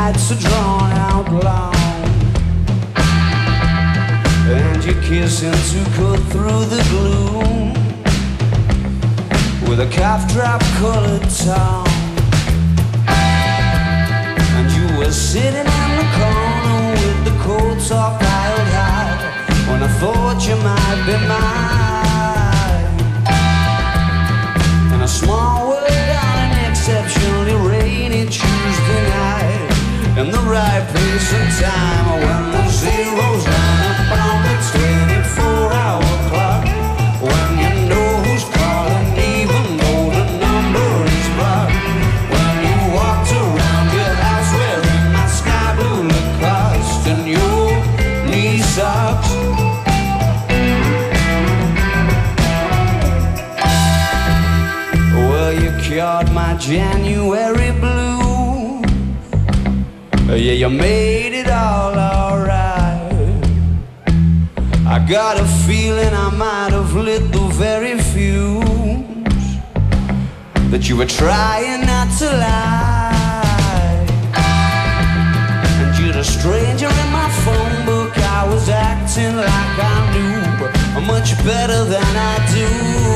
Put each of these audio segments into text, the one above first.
nights are drawn out long, and you're kissing to cut through the gloom with a cough drop colored tongue. And you were sitting in the corner with the coats all piled high when I thought you might be mine. In a small world on an exceptionally rainy Tuesday night, in the right place and time, when the zeros line up on the 24-hour clock, when you know who's calling even though the number is blocked, when you walked around your house wearing my sky blue Lacoste and your knee socks. Well, you cured my January blue. Yeah, you made it all alright. I got a feeling I might have lit the very fuse that you were trying not to light. And you're a stranger in my phone book. I was acting like I knew much better than I do.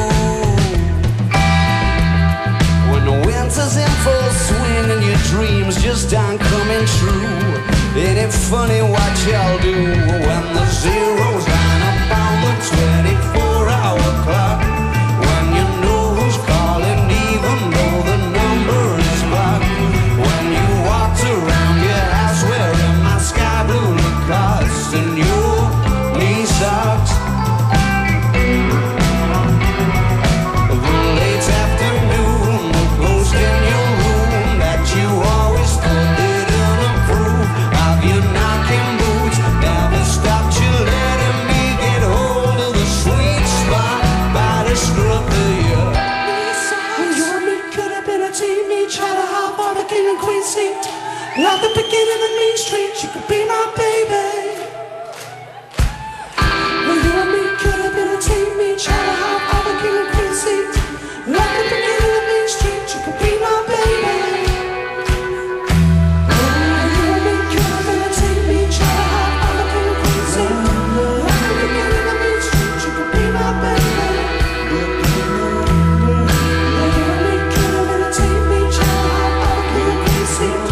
When the winter's in full swing and your dreams just aren't coming true, ain't it funny what y'all do when the zeros line up on the 24-hour clock, when you know who's calling even though the number is blocked, when you walked around your house wearing my sky blue Lacoste and your knee socks. At the beginning of Main Street, you could be my baby. Well, you and me could have been a team, me trying to hop on the king and queen seat. At the beginning of Main Street, you could be my baby. Well, you and me could have been a team, me trying to hop on the king and queen seat. At the beginning of Main Street, you could be my baby. Well, you and me could have been a team, me trying to hop on the king and queen seat.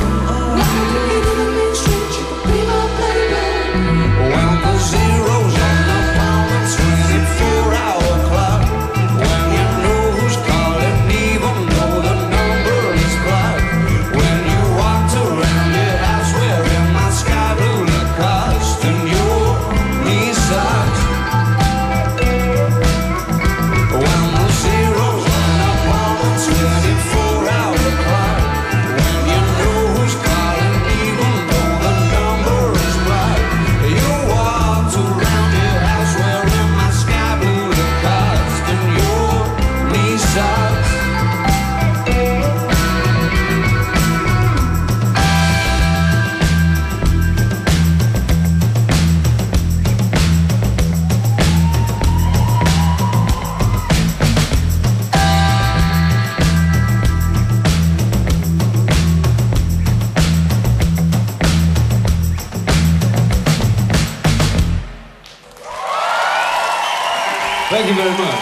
Thank you very much.